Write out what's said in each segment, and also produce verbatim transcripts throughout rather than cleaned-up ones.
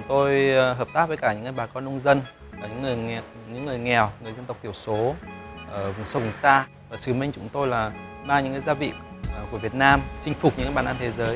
tôi hợp tác với cả những bà con nông dân, những người nghèo, những người nghèo, người dân tộc thiểu số ở vùng sâu vùng xa. Và sứ mệnh chúng tôi là mang những cái gia vị của Việt Nam chinh phục những bàn ăn thế giới.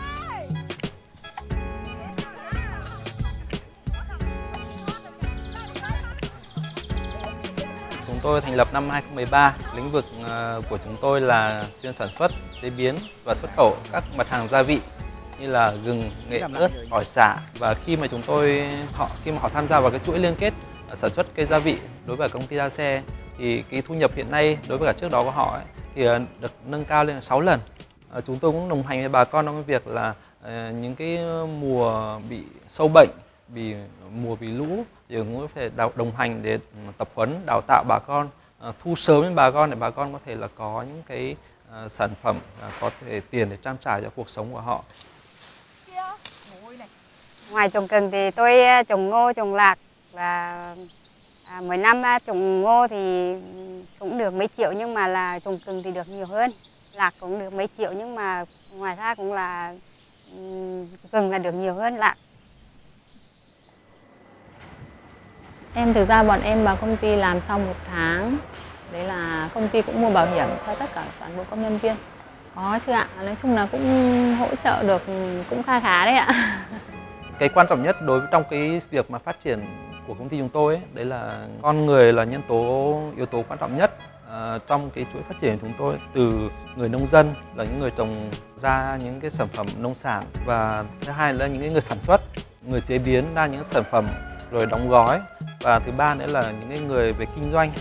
Chúng tôi thành lập năm hai không một ba. Lĩnh vực của chúng tôi là chuyên sản xuất, chế biến và xuất khẩu các mặt hàng gia vị như là gừng, nghệ, ớt, tỏi, xả. Và khi mà chúng tôi họ khi mà họ tham gia vào cái chuỗi liên kết sản xuất cây gia vị đối với công ty đa xe, thì cái thu nhập hiện nay đối với cả trước đó của họ ấy, thì được nâng cao lên sáu lần. Chúng tôi cũng đồng hành với bà con trong cái việc là những cái mùa bị sâu bệnh, bị mùa bị lũ thì cũng có thể đồng hành để tập huấn, đào tạo bà con, thu sớm với bà con để bà con có thể là có những cái sản phẩm có thể tiền để trang trải cho cuộc sống của họ. Ngoài trồng gừng thì tôi trồng ngô, trồng lạc và à, mỗi năm trồng ngô thì cũng được mấy triệu, nhưng mà là trồng gừng thì được nhiều hơn. Lạc cũng được mấy triệu, nhưng mà ngoài ra cũng là gừng là được nhiều hơn lạc. Em thực ra bọn em vào công ty làm sau một tháng. Đấy là công ty cũng mua bảo hiểm cho tất cả toàn bộ công nhân viên. Có chứ ạ, nói chung là cũng hỗ trợ được cũng kha khá đấy ạ. Cái quan trọng nhất đối với trong cái việc mà phát triển của công ty chúng tôi ấy, đấy là con người là nhân tố yếu tố quan trọng nhất à, trong cái chuỗi phát triển của chúng tôi. Từ người nông dân là những người trồng ra những cái sản phẩm nông sản, và thứ hai là những cái người sản xuất, người chế biến ra những sản phẩm rồi đóng gói, và thứ ba nữa là những cái người về kinh doanh.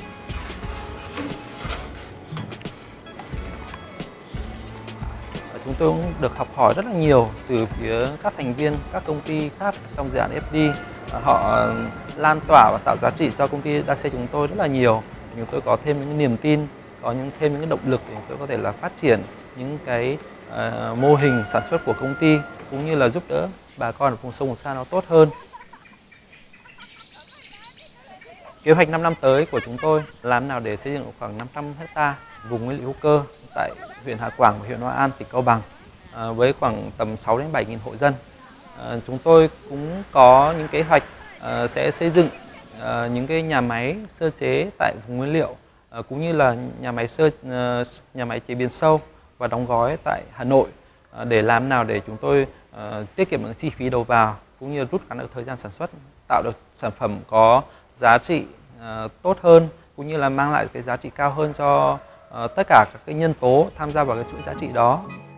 Chúng tôi cũng được học hỏi rất là nhiều từ phía các thành viên, các công ty khác trong dự án ép đê. Họ lan tỏa và tạo giá trị cho công ty đa xe chúng tôi rất là nhiều. Chúng tôi có thêm những niềm tin, có những thêm những cái động lực để chúng tôi có thể là phát triển những cái uh, mô hình sản xuất của công ty, cũng như là giúp đỡ bà con ở vùng sâu vùng xa nó tốt hơn. Kế hoạch năm năm tới của chúng tôi làm nào để xây dựng khoảng năm trăm hecta vùng nguyên liệu hữu cơ tại huyện Hà Quảng và huyện Hòa An, tỉnh Cao Bằng à, với khoảng tầm sáu đến bảy nghìn hộ dân. À, chúng tôi cũng có những kế hoạch à, sẽ xây dựng à, những cái nhà máy sơ chế tại vùng nguyên liệu, à, cũng như là nhà máy sơ à, nhà máy chế biến sâu và đóng gói tại Hà Nội, à, để làm nào để chúng tôi à, tiết kiệm được chi phí đầu vào, cũng như rút ngắn được thời gian sản xuất, tạo được sản phẩm có giá trị uh, tốt hơn, cũng như là mang lại cái giá trị cao hơn cho uh, tất cả các cái nhân tố tham gia vào cái chuỗi giá trị đó.